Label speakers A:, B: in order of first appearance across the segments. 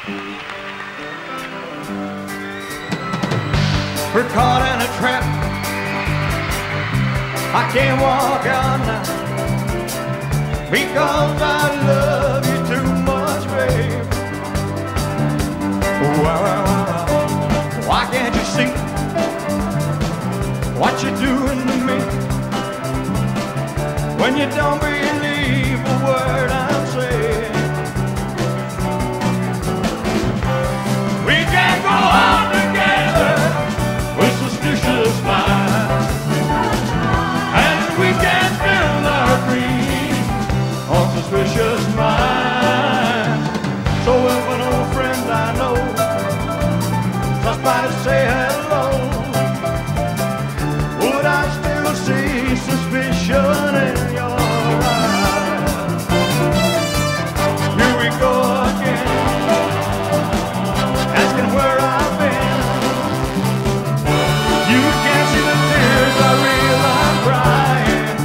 A: We're caught in a trap. I can't walk out now because I love you too much, babe. Why can't you see what you're doing to me when you don't believe a word I'm saying? We can't go on together with suspicious minds, and we can't build our dreams on suspicious minds. So if an old friend I know just by to say hello, would I still see suspicion in your eyes? Here we go again, asking where I've been. You can't see the tears I realize crying.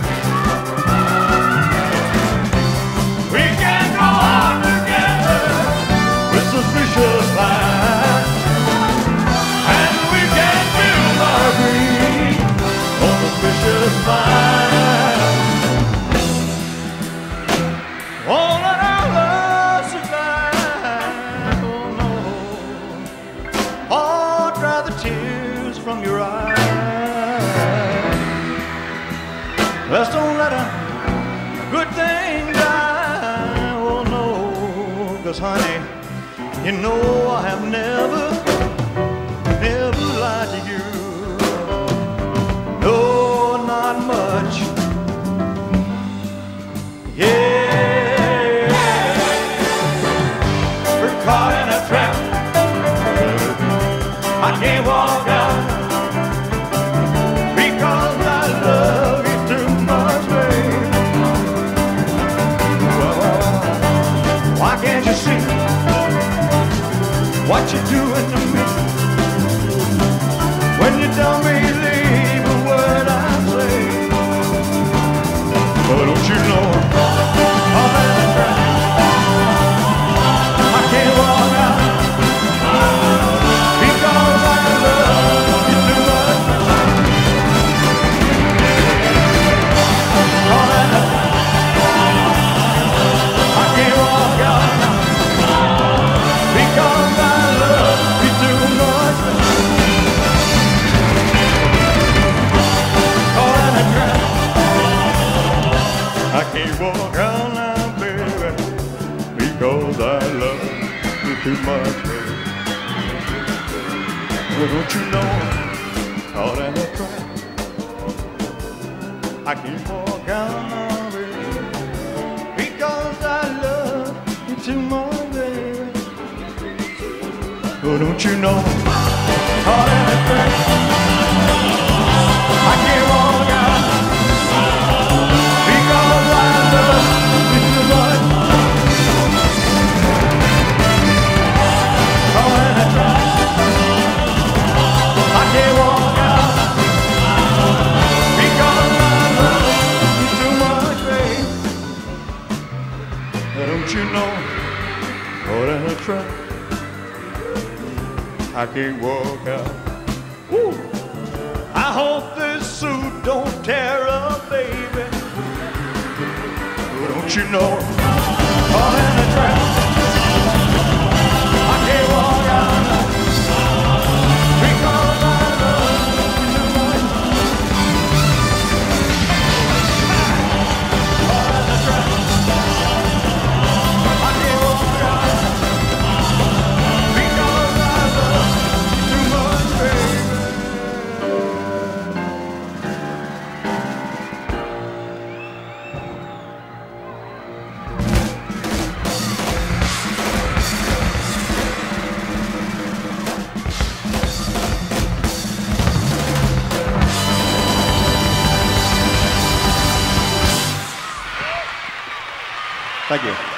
A: We can't go on together with suspicious minds, and we can't build our dreams on suspicious minds. Won't let our love survive, oh no. Oh, dry the tears from your eyes. Let's don't let a good thing die, oh no. 'Cause honey, you know I have never lied to you. No, not much. Yeah, we're caught in a trap. I can't walk out because I love you too much, babe. Well, why can't you see what you're doing to me when you don't believe a word I say? But don't you know I'm in a trap? I can't walk out because I love you too much. I'm in a trap. I can't walk out because I love you too much. Caught in a trap. I can't walk out now, baby, because I love you too much, baby. Well, don't you know I'm caught in a trap? I can't walk out now, baby, because I love you too much, baby. Well, don't you know I'm caught in a trap? I can't walk out because I love you too much. Caught in a trap. I can't walk out because I love you too much, babe. Don't you know, caught in a trap. I can't walk out. Woo! I hope this suit don't tear up, baby. Don't you know, caught in a trap. I can't walk out because I love you too much. Caught in a trap. I can't walk out because I love you too much, baby. Thank you.